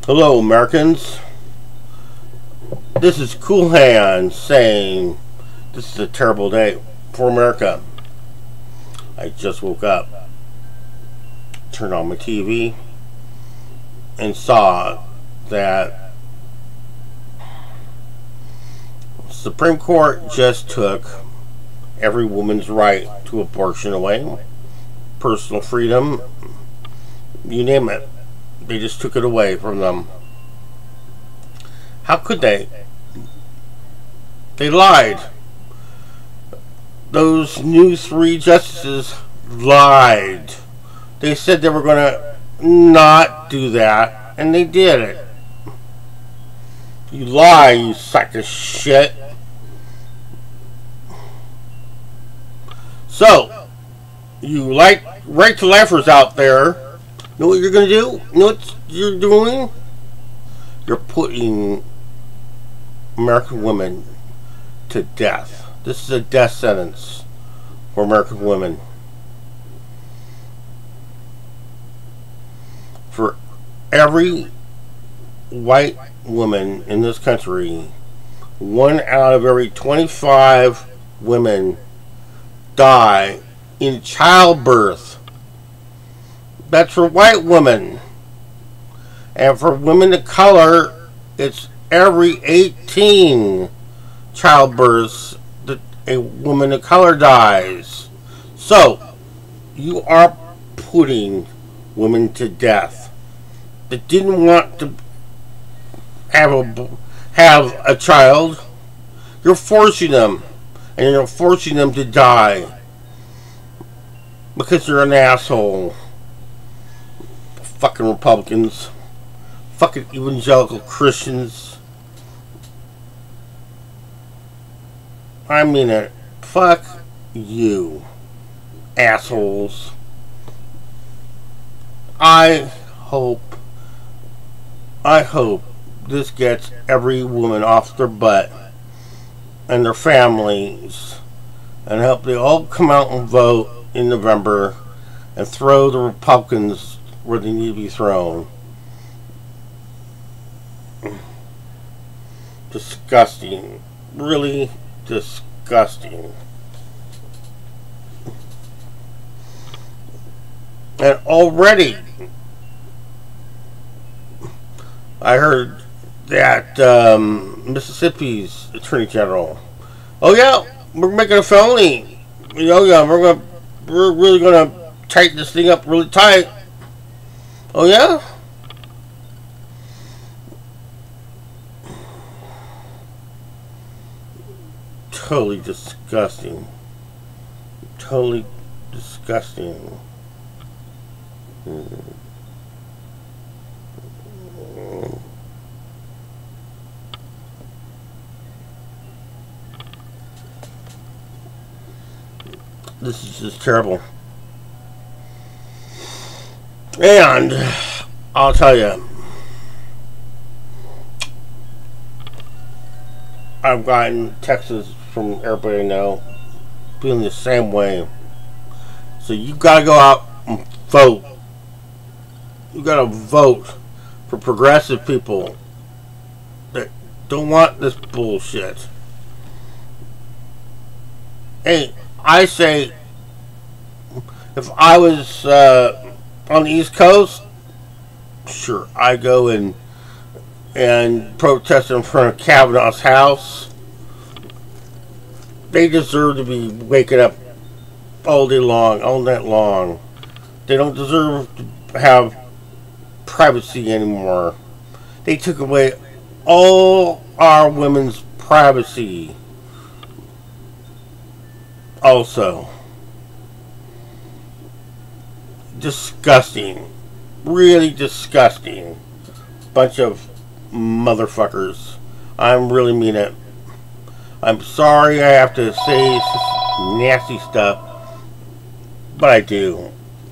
Hello, Americans. This is Cool Hand saying this is a terrible day for America. I just woke up, turned on my TV, and saw that Supreme Court just took every woman's right to abortion away, personal freedom, you name it. They just took it away from them. How could they? They lied. Those new 3 justices lied. They said they were going to not do that, and they did it. You lie, you sack of shit. So, you like right to lifers out there, know what you're going to do? Know what you're doing? You're putting American women to death. This is a death sentence for American women. For every white woman in this country, 1 out of every 25 women die in childbirth. That's for white women. And for women of color, it's every 18 childbirths that a woman of color dies. So, you are putting women to death that didn't want to have a child. You're forcing them, and you're forcing them to die because you're an asshole. Fucking Republicans, fucking evangelical Christians. I mean it. Fuck you, assholes. I hope this gets every woman off their butt and their families, and help they all come out and vote in November and throw the Republicans where they need to be thrown. Disgusting. Really disgusting. And already I heard that Mississippi's Attorney General, oh yeah, we're making a felony. Yeah, we're really gonna tighten this thing up really tight. Oh yeah? Totally disgusting. Totally disgusting. This is just terrible. And I'll tell you, I've gotten texts from everybody I know feeling the same way. So you gotta go out and vote. You gotta vote for progressive people that don't want this bullshit. Hey, I say, if I was on the East Coast, sure, I go and protest in front of Kavanaugh's house. They deserve to be waking up all day long, all night long. They don't deserve to have privacy anymore. They took away all our women's privacy. Also, disgusting. Really disgusting. Bunch of motherfuckers. I really mean it. I'm sorry I have to say nasty stuff, but I do.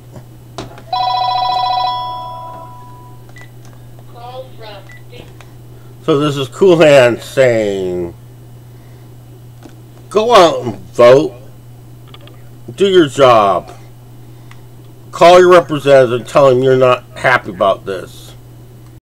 So this is Cool Hand saying, go out and vote. Do your job. Call your representative and tell him you're not happy about this.